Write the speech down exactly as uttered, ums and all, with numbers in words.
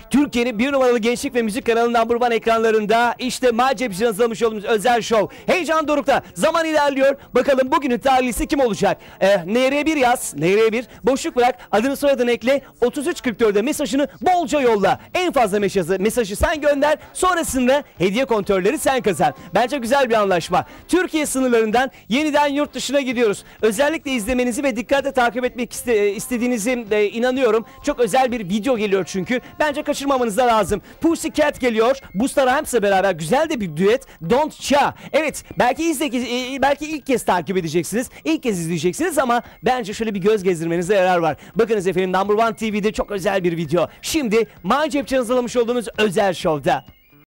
Türkiye'nin bir numaralı gençlik ve müzik kanalı Number One ekranlarında işte Macep için hazırlamış olduğumuz özel şov. Heyecan dorukta. Zaman ilerliyor. Bakalım bugünün tarihlisi kim olacak? Ee, N R bir yaz. N R bir. Boşluk bırak. Adını soyadını ekle. otuz üç kırk dörde mesajını bolca yolla. En fazla mesajı, mesajı sen gönder. Sonrasında hediye kontörleri sen kazan. Bence güzel bir anlaşma. Türkiye sınırlarından yeniden yurt dışına gidiyoruz. Özellikle izlemenizi ve dikkatle takip etmek iste, istediğinizi e, inanıyorum. Çok özel bir video geliyor çünkü. Bence kaçırmamanız da lazım. Pussycat geliyor. Busta Rhymes'la beraber güzel de bir düet. Don't Cha. Evet, belki izle, e, belki ilk kez takip edeceksiniz. İlk kez izleyeceksiniz ama bence şöyle bir göz gezdirmenize yarar var. Bakınız efendim, Number One T V'de çok özel bir video. Şimdi Macep için hazırlamış olduğumuz özel şovda.